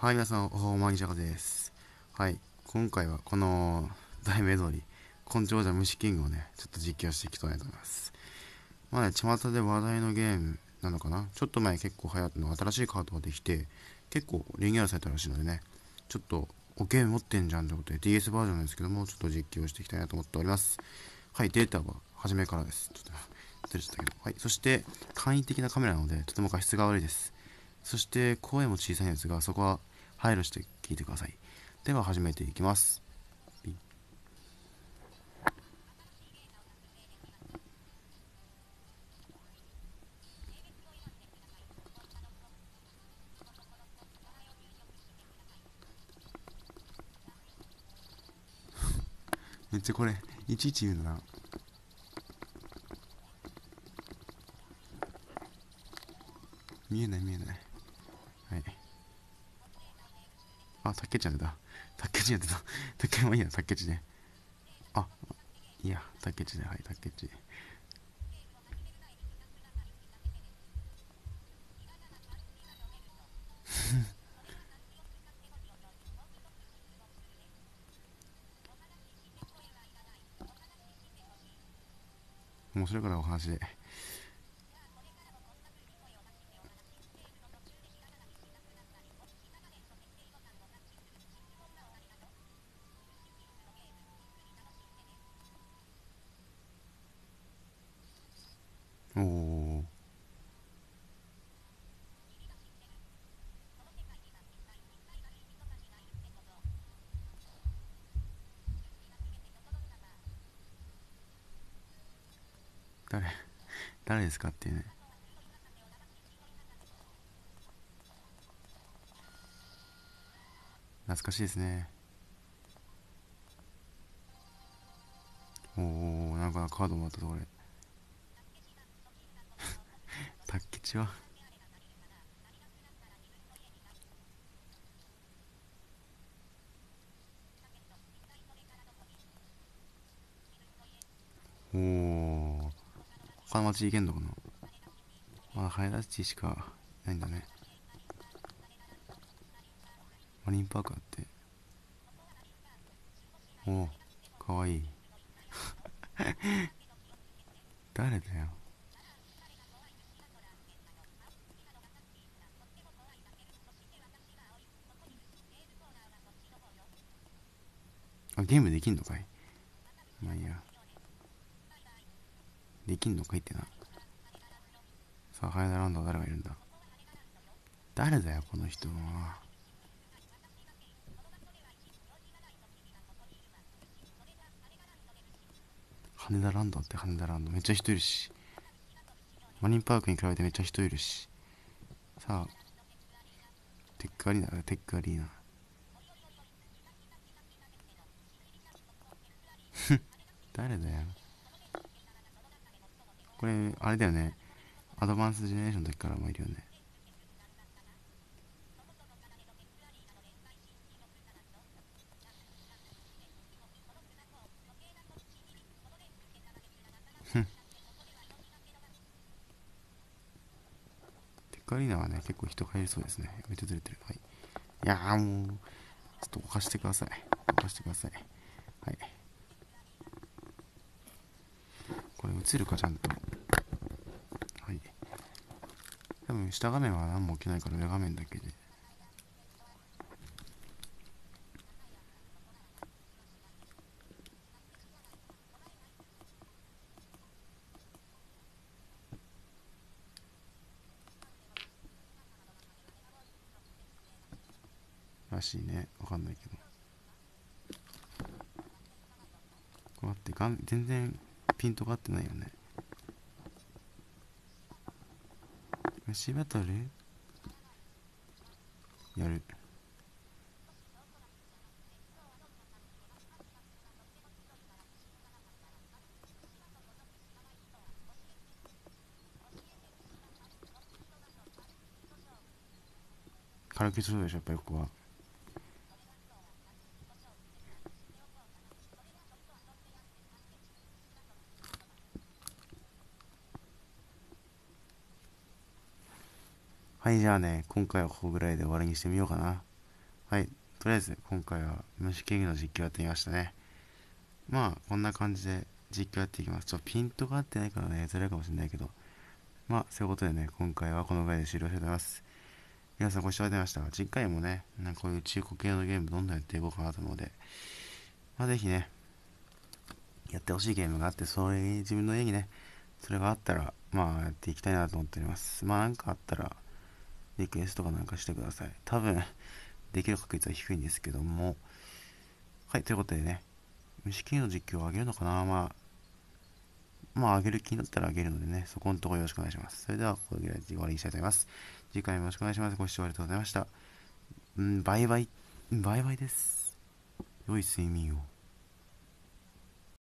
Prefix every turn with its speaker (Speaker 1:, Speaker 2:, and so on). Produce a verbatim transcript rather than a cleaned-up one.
Speaker 1: はい、皆さん、おはまぎじゃがです。はい、今回はこの題名通り、根性じゃ虫キングをね、ちょっと実況していきたいと思います。まあね、巷で話題のゲームなのかな。ちょっと前結構流行ったの新しいカードができて、結構リニューアルされたらしいのでね、ちょっと、おゲーム持ってんじゃんということで ディーエス バージョンなんですけども、ちょっと実況していきたいなと思っております。はい、データは初めからです。ちょっと、ずれちゃったけど。はい、そして、簡易的なカメラなので、とても画質が悪いです。そして、声も小さいんですが、そこは配慮して聞いてください。では始めていきます。めっちゃこれいちいち言うな。見えない見えない。はい。あ、たっけちゃんだ。たっけちやってた。たっけもいいや、たっけちで。あ、いや、たっけちで。はい、たっけち。面白いからお話で。おー。誰誰ですかっていうね。懐かしいですね。おー、なんかカードもらったとこれ。たっけちは。おー。他の町行けんのかな。まだ早出ししかないんだね。マリンパークあって。おー、かわいい。誰だよ。あ、ゲームできんのかい。まあいいや。できんのかいってな。さあ、ハイダーランドは誰がいるんだ。誰だよ、この人は。羽田ランドって羽田ランド。めっちゃ人いるし。マリンパークに比べてめっちゃ人いるし。さあ、テックアリーナだ、テックアリーナ。誰だよ。これ、あれだよね。アドバンスジェネレーションの時からもいるよね。テックアリーナはね、結構人入りそうですね。めっちゃずれてる。はい。いやーもう、ちょっと置かしてください。置かしてください。はい。これ映るかちゃんと。はい。多分下画面は何も起きないから上画面だけで。らしいね。わかんないけど。こうやって画面全然ピントが合ってないよね。虫バトルやる。カラオケそうでしょ、やっぱりここは。はい、じゃあね、今回はここぐらいで終わりにしてみようかな。 はい、とりあえず今回は虫キングの実況やってみましたね。まあこんな感じで実況やっていきます。ちょっとピントが合ってないからね、ずれるかもしれないけど、まあそういうことでね、今回はこのぐらいで終了したいと思います。皆さんご視聴ありがとうございました。次回もね、なんかこういう中古系のゲームどんどんやっていこうかなと思うので、まあぜひね、やってほしいゲームがあって、それに自分の家にね、それがあったら、まあやっていきたいなと思っております。まあなんかあったら、リクエストかなんかしてください。多分、できる確率は低いんですけども、はい、ということでね、虫キングの実況を上げるのかな。まあ、まあ上げる気になったら上げるのでね、そこのところよろしくお願いします。それでは、ここで終わりにしたいと思います。次回もよろしくお願いします。ご視聴ありがとうございました。うん、バイバイ。バイバイです。良い睡眠を。